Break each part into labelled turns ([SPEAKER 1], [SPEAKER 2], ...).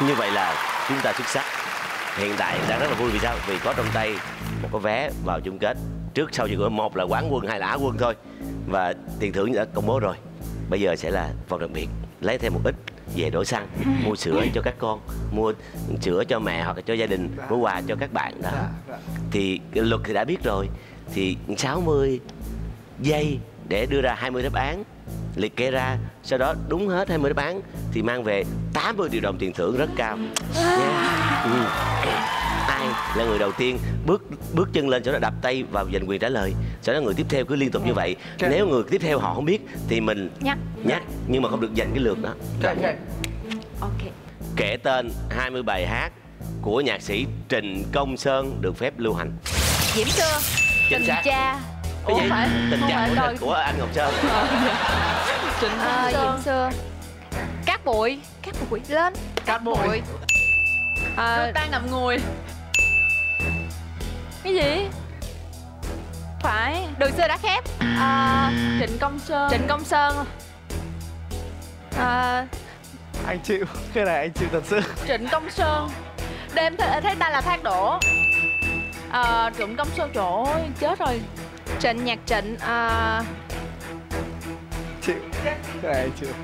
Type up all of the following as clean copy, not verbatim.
[SPEAKER 1] Như vậy là chúng ta xuất sắc. Hiện tại đang rất là vui vì sao? Vì có trong tay một cái vé vào chung kết. Trước sau chỉ có một là quán quân, hai là Á quân thôi. Và tiền thưởng đã công bố rồi. Bây giờ sẽ là phần đặc biệt. Lấy thêm một ít về đổ xăng, mua sữa cho các con, mua sữa cho mẹ hoặc là cho gia đình, mua quà cho các bạn đó. Thì luật thì đã biết rồi. Thì 60 giây để đưa ra 20 đáp án, liệt kê ra, sau đó đúng hết 20 đáp án thì mang về 80 triệu đồng tiền thưởng rất cao nha. Ai là người đầu tiên bước chân lên, sau đó đập tay vào giành quyền trả lời, sau đó người tiếp theo cứ liên tục như vậy. Nếu người tiếp theo họ không biết thì mình nhắc nhưng mà không được giành cái lượt đó. Kể tên 20 bài hát của nhạc sĩ Trịnh Công Sơn được phép lưu hành.
[SPEAKER 2] Diễm Sương, Tình Cha.
[SPEAKER 1] Cái gì? Tình Cha của anh Ngọc Sơn.
[SPEAKER 2] Trịnh Diễm Sương. Cát Bụi. Lên.
[SPEAKER 3] Cát Bụi.
[SPEAKER 2] Nước đang ngậm ngùi. Cái gì? Phải. Đường xưa đã khép. Trịnh Công Sơn.
[SPEAKER 3] Anh chịu, cái này anh chịu thật sự.
[SPEAKER 2] Trịnh Công Sơn. Đêm thấy ta là thác đổ. Trịnh Công Sơn, trời ơi, chết rồi. Trịnh, nhạc Trịnh.
[SPEAKER 3] Chịu, cái này anh chịu.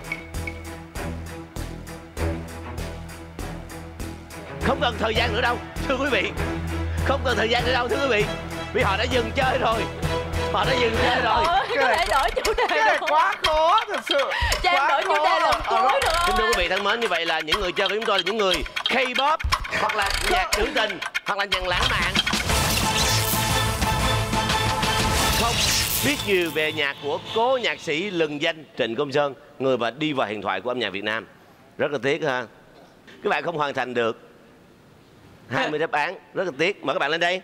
[SPEAKER 1] Không cần thời gian nữa đâu, thưa quý vị. Không cần thời gian nữa đâu, thưa quý vị. Vì họ đã dừng chơi rồi. Họ đã dừng chơi rồi.
[SPEAKER 2] Có thể đổi chủ đề.
[SPEAKER 3] Cái này quá khó thật sự.
[SPEAKER 2] Cho em đổi chủ đề lần cuối được không?
[SPEAKER 1] Kính thưa quý vị thân mến, như vậy là những người chơi của chúng tôi là những người K-pop, hoặc là nhạc trữ tình, hoặc là nhạc lãng mạn. Không biết nhiều về nhạc của cố nhạc sĩ lừng danh Trịnh Công Sơn, người mà đi vào huyền thoại của âm nhạc Việt Nam. Rất là tiếc ha. Các bạn không hoàn thành được 20 đáp án, rất là tiếc. Mời các bạn lên đây.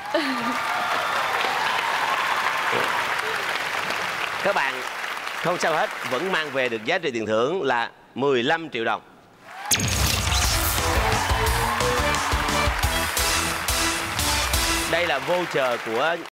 [SPEAKER 1] Các bạn không sao hết, vẫn mang về được giá trị tiền thưởng là 15 triệu đồng. Đây là voucher của